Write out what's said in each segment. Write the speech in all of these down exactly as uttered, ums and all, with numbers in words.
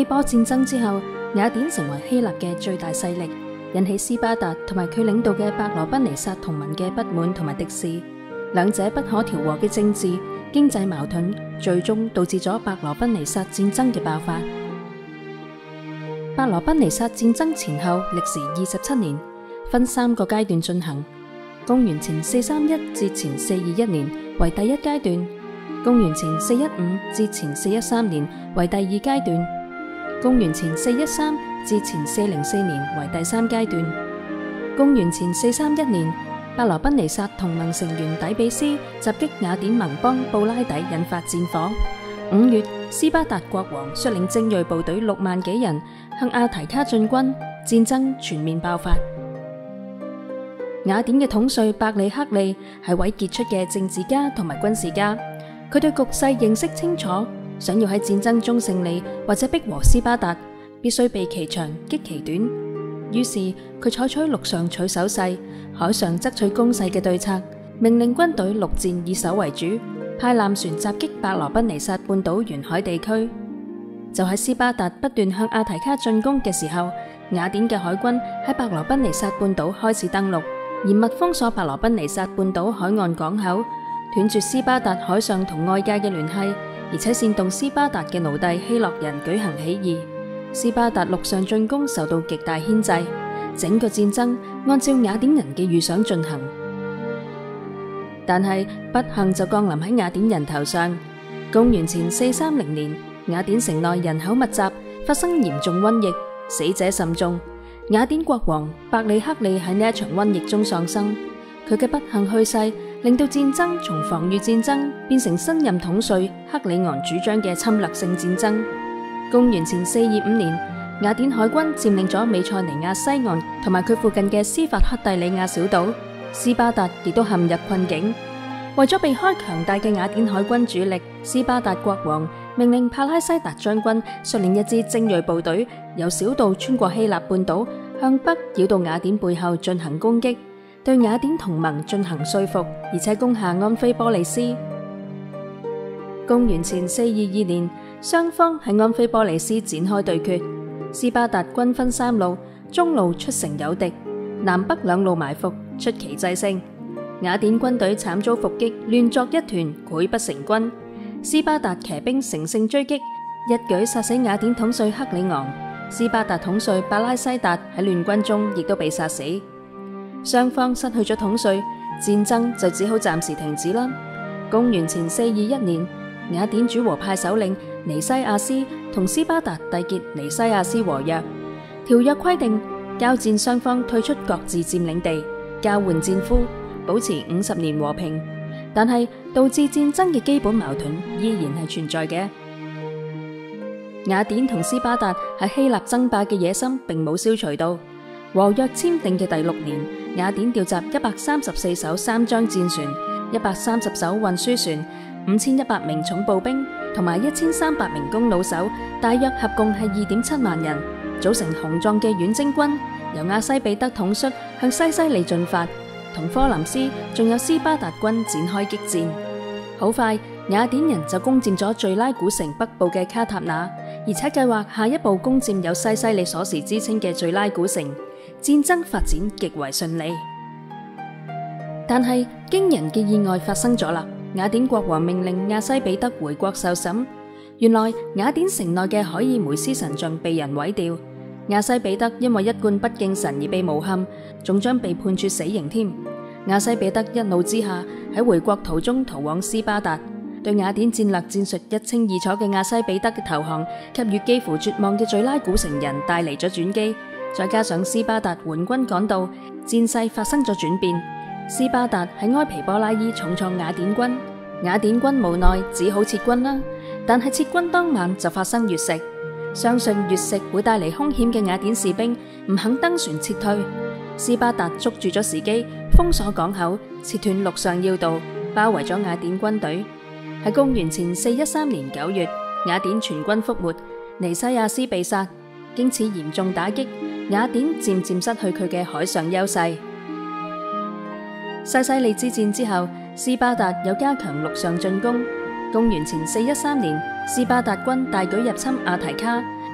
希波戰爭之後，雅典成為希臘嘅最大勢力，引起斯巴達同埋佢領導嘅伯羅奔尼撒同盟嘅不滿同埋敵視，兩者不可調和嘅政治、經濟矛盾，最終導致咗伯羅奔尼撒戰爭嘅爆發。伯羅奔尼撒戰爭前後歷時二十七年，分三個階段進行。公元前四三一至前四二一年為第一階段，公元前四一五至前四一三年為第二階段，公元前四一三至前四零四年為第三階段。公元前四三一年，伯羅奔尼撒同盟成員底比斯襲擊雅典盟邦布拉底，引發戰火。五月，斯巴達國王率領精銳部隊六萬幾人向阿提卡進軍，戰爭全面爆發。雅典嘅統帥伯里克利係位傑出嘅政治家同埋軍事家，佢對局勢認識清楚，想要喺戰爭中勝利或者逼和斯巴達，必須避其長擊其短。於是佢採取陸上取守勢，海上則取攻勢嘅對策，命令軍隊陸戰以守為主，派艦船襲擊伯羅奔尼撒半島沿海地區。就喺斯巴達不斷向阿提卡進攻嘅時候，雅典嘅海軍喺伯羅奔尼撒半島開始登陸，嚴密封鎖伯羅奔尼撒半島海岸港口，斷絕斯巴達海上同外界嘅聯繫，而且煽動斯巴達嘅奴隸希洛人舉行起義。斯巴達陸上進攻受到極大牽制，整個戰爭按照雅典人嘅預想進行。但係不幸就降臨喺雅典人頭上。公元前四三零年，雅典城內人口密集，發生嚴重瘟疫，死者甚眾。雅典國王伯里克利喺呢一場瘟疫中喪生。佢嘅不幸去世，令到戰爭從防禦戰爭變成新任統帥克里昂主張嘅侵略性戰爭。公元前四二五年，雅典海軍佔領咗美塞尼亞西岸同埋佢附近嘅斯法克蒂里亞小島，斯巴達亦都陷入困境。為咗避開強大嘅雅典海軍主力，斯巴達國王命令帕拉西達將軍率領一支精銳部隊，由小道穿過希臘半島，向北繞到雅典背後進行攻擊，對雅典同盟進行說服，而且攻下安菲波利斯。公元前四二二年，雙方喺安菲波利斯展開對決。斯巴達軍分三路，中路出城有敵，南北兩路埋伏，出奇制勝。雅典軍隊慘遭伏擊，亂作一團，潰不成軍。斯巴達騎兵乘勝追擊，一舉殺死雅典統帥克里昂。斯巴達統帥巴拉西達喺亂軍中亦都被殺死。雙方失去咗統帥，戰爭就只好暫時停止啦。公元前四二一年，雅典主和派首領尼西亞斯同斯巴達締結尼西亞斯和約。條約規定，交戰雙方退出各自佔領地，交換戰俘，保持五十年和平。但係導致戰爭嘅基本矛盾依然係存在嘅。雅典同斯巴達喺希臘爭霸嘅野心並冇消除到。和約簽訂嘅第六年，雅典調集一百三十四艘三張戰船、一百三十艘運輸船、五千一百名重步兵同埋一千三百名弓弩手，大約合共係二點七萬人，組成雄壯嘅遠征軍，由亞西比德統率向西西里進發，同科林斯仲有斯巴達軍展開激戰。好快，雅典人就攻佔咗敘拉古城北部嘅卡塔那，而且計劃下一步攻佔有西西里鎖匙之稱嘅敘拉古城。戰爭發展極為順利，但係驚人嘅意外發生咗啦！雅典國王命令亞西比德回國受審。原來雅典城內嘅海爾梅斯神像被人毀掉，亞西比德因為一貫不敬神而被誣陷，仲將被判處死刑添。亞西比德一怒之下喺回國途中逃往斯巴達，對雅典戰略戰術一清二楚嘅亞西比德嘅投降，給予幾乎絕望嘅敘拉古城人帶嚟咗轉機。再加上斯巴達援軍趕到，戰勢發生咗轉變。斯巴達喺埃皮波拉伊重創雅典軍，雅典軍無奈只好撤軍啦。但係撤軍當晚就發生月食，相信月食會帶嚟兇險嘅雅典士兵唔肯登船撤退。斯巴達捉住咗時機，封鎖港口，切斷陸上要道，包圍咗雅典軍隊。喺公元前四一三年九月，雅典全軍覆沒，尼西亞斯被殺。經此嚴重打擊，雅典漸漸失去佢嘅海上優勢。西西里之戰之後，斯巴達有加強陸上進攻。公元前四一三年，斯巴達軍大舉入侵阿提卡，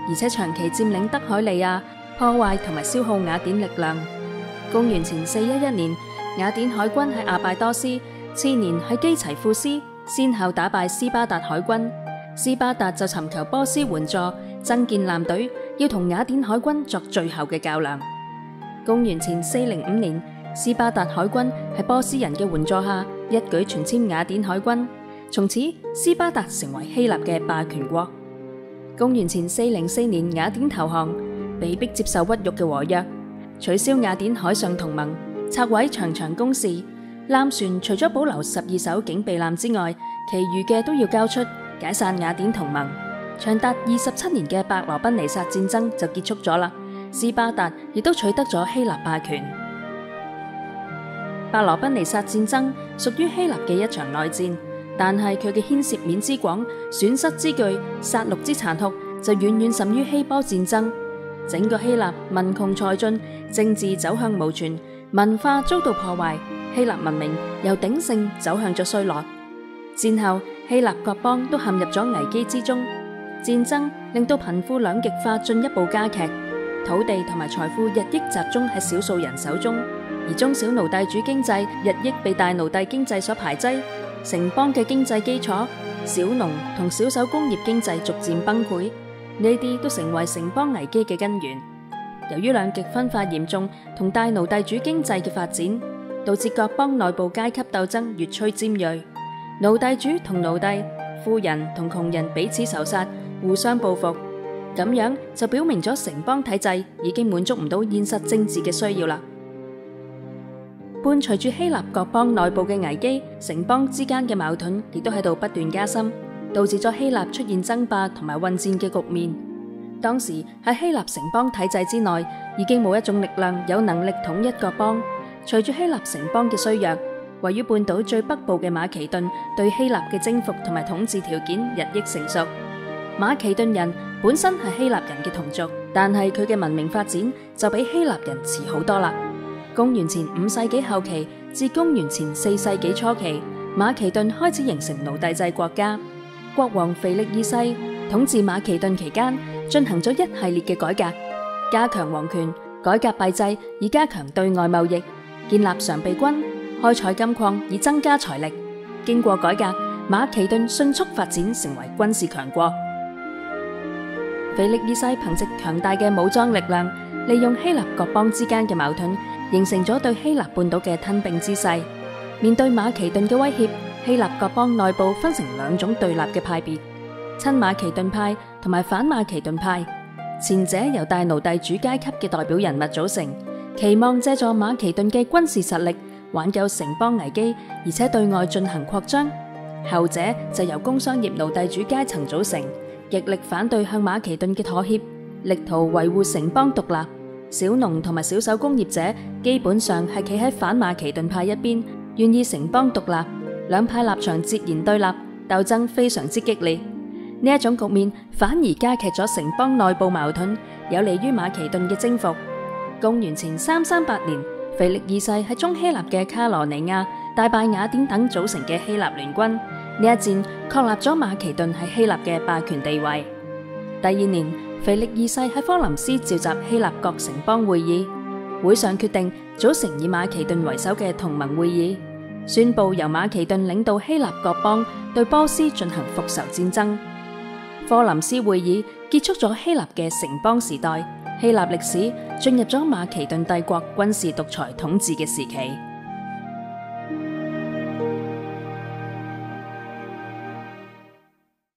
而且長期佔領德海利亞，破壞同埋消耗雅典力量。公元前四一一年，雅典海軍喺阿拜多斯，次年喺基齊庫斯，先後打敗斯巴達海軍。斯巴達就尋求波斯援助，增建艦隊，要同雅典海軍作最後嘅較量。公元前四零五年，斯巴達海軍喺波斯人嘅援助下，一舉全殲雅典海軍，從此斯巴達成為希臘嘅霸權國。公元前四零四年，雅典投降，被迫接受屈辱嘅和約，取消雅典海上同盟，拆毀長長工事。艦船除咗保留十二艘警備艦之外，其餘嘅都要交出，解散雅典同盟。長達二十七年嘅伯羅奔尼撒戰爭就結束咗啦，斯巴達亦都取得咗希臘霸權。伯羅奔尼撒戰爭屬於希臘嘅一場內戰，但係佢嘅牽涉面之廣、損失之巨、殺戮之殘酷，就遠遠甚於希波戰爭。整個希臘民窮財盡，政治走向無存，文化遭到破壞，希臘文明由鼎盛走向咗衰落。戰後希臘各邦都陷入咗危機之中，戰爭令到貧富兩極化進一步加劇，土地同埋財富日益集中喺少數人手中，而中小奴隸主經濟日益被大奴隸經濟所排擠，城邦嘅經濟基礎，小農同小手工業經濟逐漸崩潰，呢啲都成為城邦危機嘅根源。由於兩極分化嚴重同大奴隸主經濟嘅發展，導致各邦內部階級鬥爭越趨尖銳，奴隸主同奴隸、富人同窮人彼此仇殺，互相報復，咁樣就表明咗城邦體制已經滿足唔到現實政治嘅需要啦。伴隨住希臘各邦內部嘅危機，城邦之間嘅矛盾亦都喺度不斷加深，導致咗希臘出現爭霸同埋混戰嘅局面。當時喺希臘城邦體制之內，已經冇一種力量有能力統一各邦。隨住希臘城邦嘅衰弱，位於半島最北部嘅馬其頓對希臘嘅征服同埋統治條件日益成熟。馬其頓人本身係希臘人嘅同族，但係佢嘅文明發展就比希臘人遲好多啦。公元前五世紀後期至公元前四世紀初期，馬其頓開始形成奴隸制國家。國王腓力二世統治馬其頓期間，進行咗一系列嘅改革，加強皇權，改革幣制以加強對外貿易，建立常備軍，開採金礦以增加財力。經過改革，馬其頓迅速發展成為軍事強國。腓力二世憑借強大嘅武裝力量，利用希臘各邦之間嘅矛盾，形成咗對希臘半島嘅吞併之勢。面對馬其頓嘅威脅，希臘各邦內部分成兩種對立嘅派別：親馬其頓派同埋反馬其頓派。前者由大奴隸主階級嘅代表人物組成，期望借助馬其頓嘅軍事實力挽救城邦危機，而且對外進行擴張。後者就由工商業奴隸主階層組成，極力反對向馬其頓嘅妥協，力圖維護城邦獨立。小農同埋小手工業者基本上係企喺反馬其頓派一邊，願意城邦獨立。兩派立場截然對立，鬥爭非常之激烈。呢一種局面反而加劇咗城邦內部矛盾，有利於馬其頓嘅征服。公元前三三八年，腓力二世喺中希臘嘅卡羅尼亞大敗雅典等組成嘅希臘聯軍。呢一戰確立咗馬其頓喺希臘嘅霸權地位。第二年，腓力二世喺科林斯召集希臘各城邦會議，會上決定組成以馬其頓為首嘅同盟會議，宣布由馬其頓領導希臘各邦對波斯進行復仇戰爭。科林斯會議結束咗希臘嘅城邦時代，希臘歷史進入咗馬其頓帝國軍事獨裁統治嘅時期。